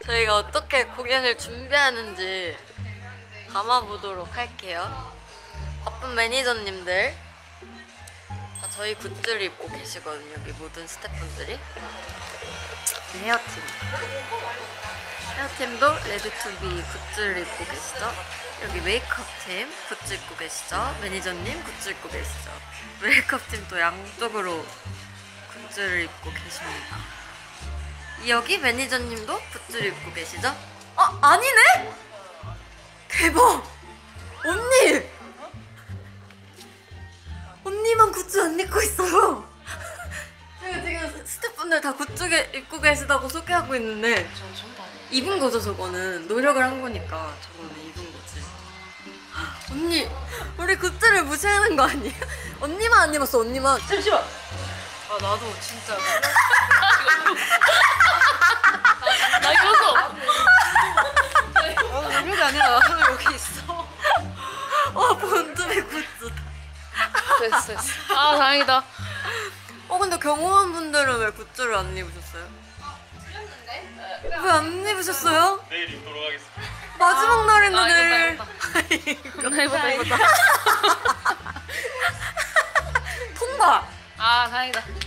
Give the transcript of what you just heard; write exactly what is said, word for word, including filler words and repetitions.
저희가 어떻게 공연을 준비하는지 담아보도록 할게요. 바쁜 매니저님들 다 저희 굿즈를 입고 계시거든요. 여기 모든 스태프분들이. 헤어팀 헤어팀도 레드투비 굿즈를 입고 계시죠. 여기 메이크업팀 굿즈 입고 계시죠. 매니저님 굿즈 입고 계시죠. 메이크업팀도 양쪽으로 굿즈를 입고 계십니다. 여기 매니저님도 굿즈를 입고 계시죠? 어? 아니네? 대박! 언니! 언니만 굿즈 안 입고 있어요. 제가 지금 스태프분들 다 굿즈 입고 계시다고 소개하고 있는데 입은 거죠. 저거는 노력을 한 거니까 저거는 입은 거지. 언니 우리 굿즈를 무시하는 거 아니에요? 언니만 안 입었어. 언니만. 잠시만. 아 나도 진짜. 나 입었어. 아 노력이 아니라 하늘 여기 있어. 와 본드의 굿즈. 됐어 됐어. 아 다행이다. 어 근데 경호원 분들은 왜 굿즈를 안 입으셨어요? 드렸는데? 왜 안 입으셨어요? 내일 입도록 하겠습니다. 마지막 날인데 아, 내일. 이거다 이거다 이거다. 통과. 아 다행이다.